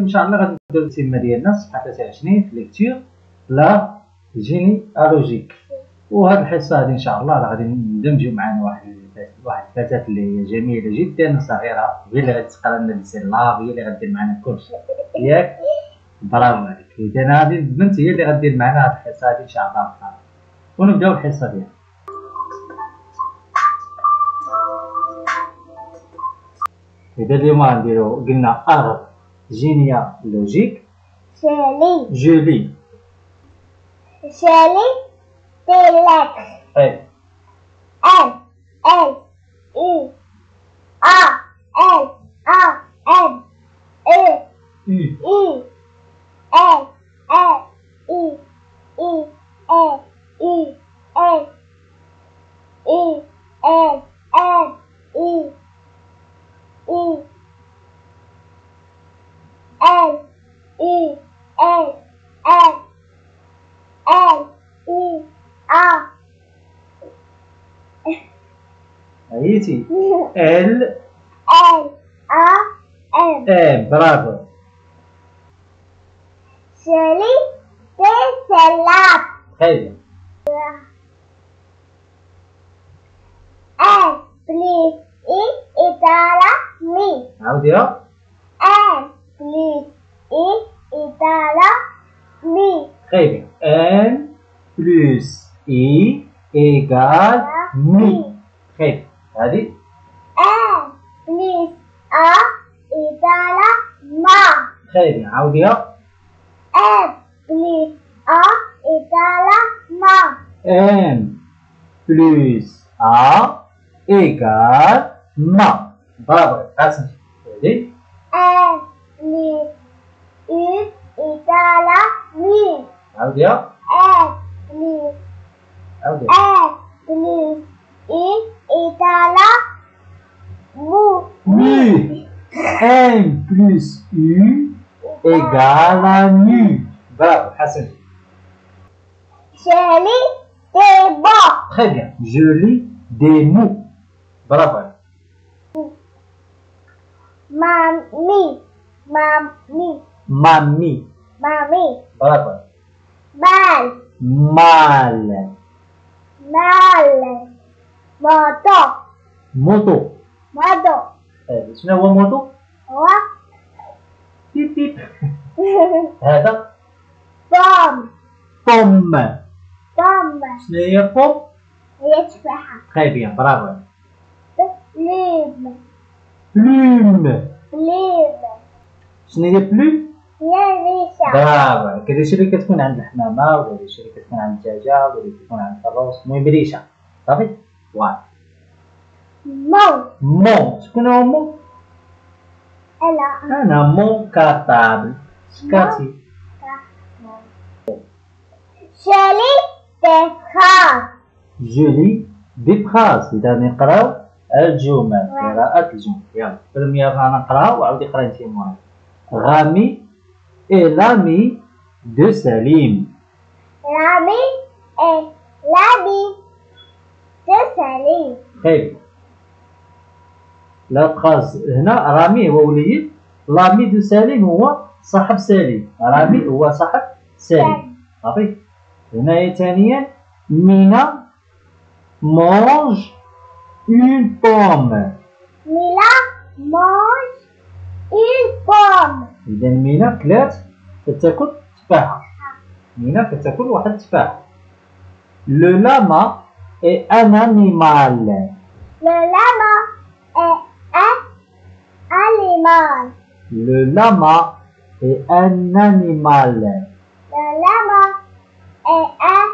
ان شاء الله غادي نبداو التيمه ديالنا صفحه 23 في ليكتور لا جينيالوجيك. وهاد الحصه هذه ان شاء الله راه غادي ندمجوا معنا واحد الفتاه اللي هي جميله جدا صغيره، هي اللي غادي تقرا لنا السيلاب، هي اللي غادير معنا كلشي ياك. برافو عليك. اذا هذه البنت هي اللي غادير معنا هاد الحصه هذه ان شاء الله. ونبداو الحصه ديالنا. إذا اليوم غنديرو قلنا أرض جينيالوجيك. جولي تيلك أي L L E A L A N E U E L L E E L E L E L L E E L E L L L E A عييتي. L L A M برافو. Shelly Salad حلو. and please eat Itala me عاوديها. and please eat Itala me Très bien. N plus I égale mi. Très bien. هذه. and please a Itala ma Très bien. عاوديها. and please a Itala ma N plus A égale ma. برافو. حسن. هذه. and please eat Itala me عاوديها. and please عاوديها. please eat Itala mu Mu. N plus U égale à nu. Bravo, Hassan. Shelly Tebo Très bien. Je lis des mots. Bravo. Mami Mamie. Bravo. Mal Mal. Moto Moto. شنو هو موتو؟ هو بيب بيب. هذا بوم بوم. شنو هي بوم؟ هي تفاحة Très bien. Bravo. بلوم Plume. شنو هي بلوم؟ هي ريشة برافو. هذه الريشه اللي كتكون عند الحمامه، ولا الريشه اللي كتكون عند الدجاجه، ولا اللي كتكون عند الفراس. المهم ريشه صافي. واحد. مون. شكون هو مون؟ انا مون كارطابل. شكاتي. شالي تفاح جولي دي فراز. اذا نقراو الجمل، قراءة الجمل. يلا برميير غنقراو وعاودي قراي انت مورايا. غامي est l'ami de Salim. L'ami est l'ami de Salim. Très bien. لا فراز هنا رامي هو وليد، لامي دو سالم هو صاحب سالم، رامي هو صاحب سالم. صافي. هنايا ثانيا مينا mange une pomme. Mila mange une pomme. إذا مينا كلات كتاكل تفاحة. مينا كتاكل واحد التفاحة. Le lama est un animal. Le lama est un animal. Le lama est un animal. Le lama est un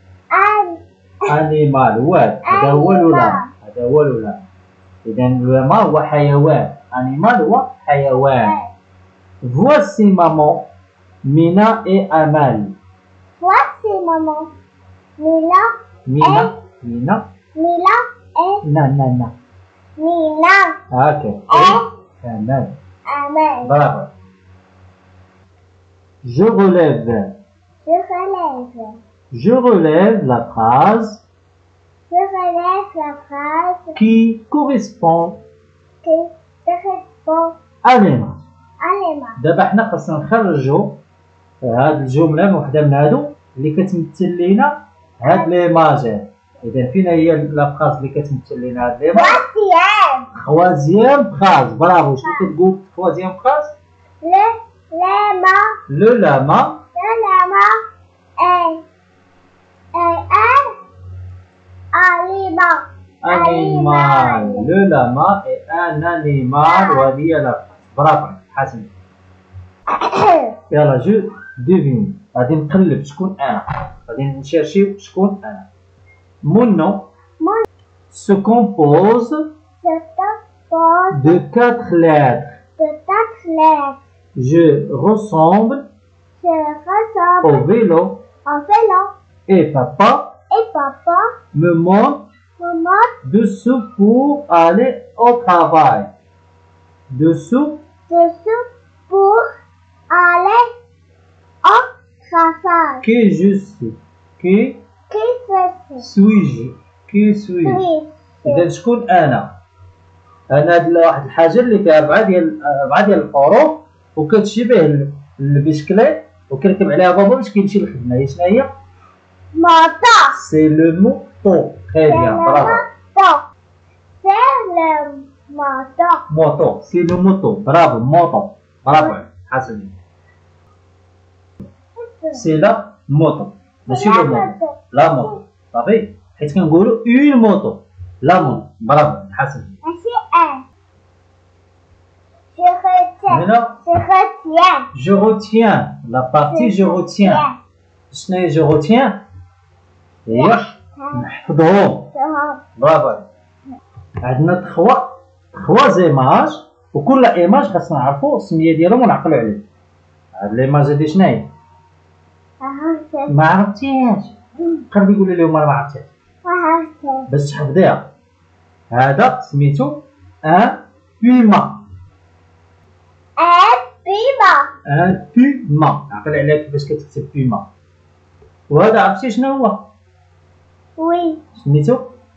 animal. واد هذا هو لولا، هذا هو لولا. إذا لولا هو حيوان، animal هو حيوان. Voici maman, Mina et Amal. Voici maman. Mila Mina et Mina Nina. Ok. Et Amal. Amen. Bravo. Je relève. Je relève la phrase Je relève la phrase qui correspond qui correspond à l'image. أليما. دابا حنا خاصنا نخرجوا هاد الجمله وحده من هادو اللي كتمثل لينا هاد ليماج. اذا فين هي لا فراز اللي كتمثل لينا هاد ليماج؟ خوازيام فراز. برافو. شنو كتقول خوازيام فراز؟ لو لاما animal. Le lama est un animal. وهذه هي لا فراز. برافو حسن. يلا جو ديفين. غادي نقلب شكون انا. غادي نشيرشيو شكون انا. Mon nom se compose de 4 lettres. Je ressemble au vélo. Et papa me montre dessous pour aller au travail. Dessous pour aller au travail. Qui je suis. Qui suis-je. Qui suis-je. إذا شكون أنا؟ أنا هاد واحد الحاجة اللي فيها أربعة ديال الحروف وكتشبه البسكليت وكنركب عليها بابا باش كيمشي للخدمة. هي شنو هي؟ موطو. سي لو موطو. تري بيان. برافو. سي لو موطو. موطو. سي لو موطو. برافو. موطو. برافو حسن. سي لا موطو ماشي لو موطو. لا موطو صافي حيت كنقولوا اون موطو. لا موطو. برافو حسن. ماشي ان. Je retiens. La partie je retiens. شنو هي je retiens؟ هي نحفظهم. برافو. عندنا تخوا زيماج وكل ايماج خاصنا نعرفوا السميه ديالهم ونعقلوا عليه. هاد ليماج هادي شنو هي؟ ما عرفتيهاش. قربي قولي لهم انا ما عرفتهاش باش تحفظيها. هذا سميتو ان بيما. ان بيما. عقل عليها كيفاش كتكتب بيما. وهذا عرفتي شنو هو؟ وي. سميتو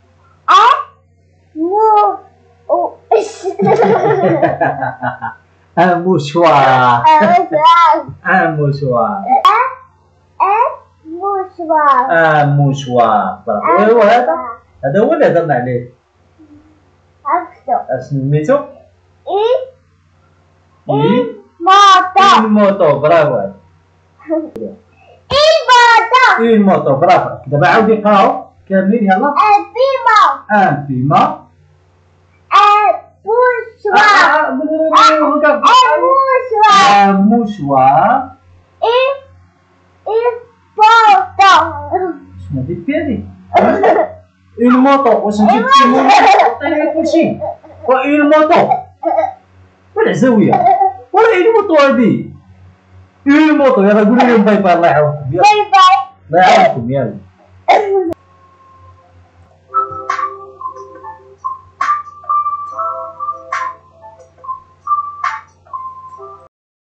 ان موشوار. ان موشوار. ان موشوار. برافو. ايوا هذا هو اللي هضرنا عليه. سميتو الموطو. برافو. الموطو. برافو. دابا عاودي قراو كاملين يلا. ان بيما. Un mouchoir. شنو هادي هادي؟ اون موطو. واش انت عطيني كلشي. اون موطو والعزاوية ولا اون موطو هادي. اون موطو. يلا قولوا لهم باي باي. الله يعاونكم. باي باي. الله يعاونكم. يلا.